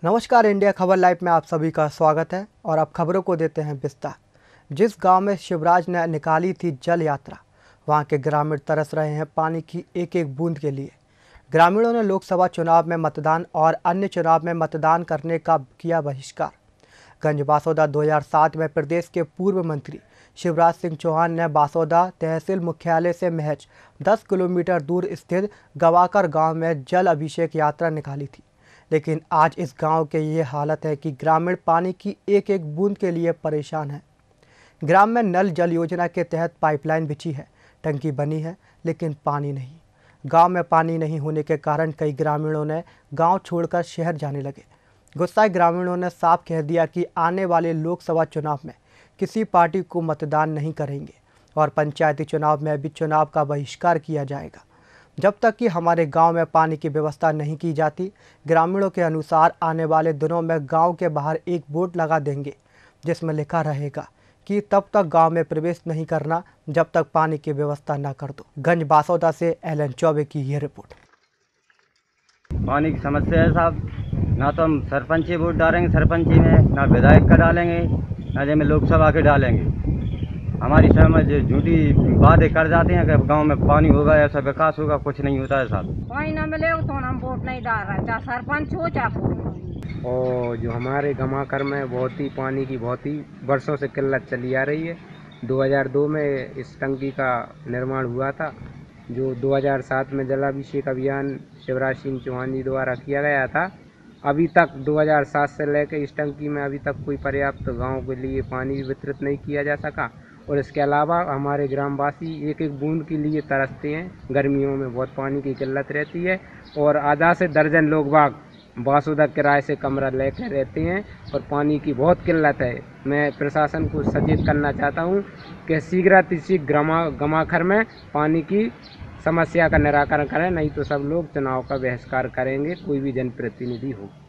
नमस्कार, इंडिया खबर लाइव में आप सभी का स्वागत है और अब खबरों को देते हैं विस्तार। जिस गांव में शिवराज ने निकाली थी जल यात्रा, वहां के ग्रामीण तरस रहे हैं पानी की एक एक बूंद के लिए। ग्रामीणों ने लोकसभा चुनाव में मतदान और अन्य चुनाव में मतदान करने का किया बहिष्कार। गंज-बासौदा 2007 में प्रदेश के पूर्व मंत्री शिवराज सिंह चौहान ने बासौदा तहसील मुख्यालय से महज 10 किलोमीटर दूर स्थित गवाकर गाँव में जल अभिषेक यात्रा निकाली थी। लेकिन आज इस गांव के ये हालत है कि ग्रामीण पानी की एक एक बूंद के लिए परेशान है। ग्राम में नल जल योजना के तहत पाइपलाइन बिछी है, टंकी बनी है, लेकिन पानी नहीं। गांव में पानी नहीं होने के कारण कई ग्रामीणों ने गांव छोड़कर शहर जाने लगे। गुस्साए ग्रामीणों ने साफ कह दिया कि आने वाले लोकसभा चुनाव में किसी पार्टी को मतदान नहीं करेंगे और पंचायती चुनाव में भी चुनाव का बहिष्कार किया जाएगा जब तक कि हमारे गांव में पानी की व्यवस्था नहीं की जाती। ग्रामीणों के अनुसार आने वाले दिनों में गांव के बाहर एक बोर्ड लगा देंगे जिसमें लिखा रहेगा कि तब तक गांव में प्रवेश नहीं करना जब तक पानी की व्यवस्था ना कर दो। गंज-बासौदा से एलन चौबे की ये रिपोर्ट। पानी की समस्या है साहब, ना तो हम सरपंची वोट डालेंगे सरपंची में, ना विधायक का डालेंगे, ना जब लोकसभा के डालेंगे। हमारी समझ झूठी बातें कर जाते हैं कि गांव में पानी होगा, ऐसा विकास होगा, कुछ नहीं होता है साहब। पानी ना मिले तो हम वोट नहीं डाल रहे, चाहे सरपंच हो चाहे। और जो हमारे गमाकर में बहुत ही पानी की बहुत ही वर्षों से किल्लत चली आ रही है। 2002 में इस टंकी का निर्माण हुआ था, जो 2007 में जलाभिषेक अभियान शिवराज सिंह चौहान जी द्वारा किया गया था। अभी तक 2007 से लेकर इस टंकी में अभी तक कोई पर्याप्त गाँव के लिए पानी वितरित नहीं किया जा सका। और इसके अलावा हमारे ग्रामवासी एक एक बूंद के लिए तरसते हैं। गर्मियों में बहुत पानी की किल्लत रहती है और आधा से दर्जन लोग बाग बासौदा किराए से कमरा लेकर रहते हैं और पानी की बहुत किल्लत है। मैं प्रशासन को सचेत करना चाहता हूं कि शीघ्र गमाखर में पानी की समस्या का निराकरण करें, नहीं तो सब लोग चुनाव का बहिष्कार करेंगे, कोई भी जनप्रतिनिधि हो।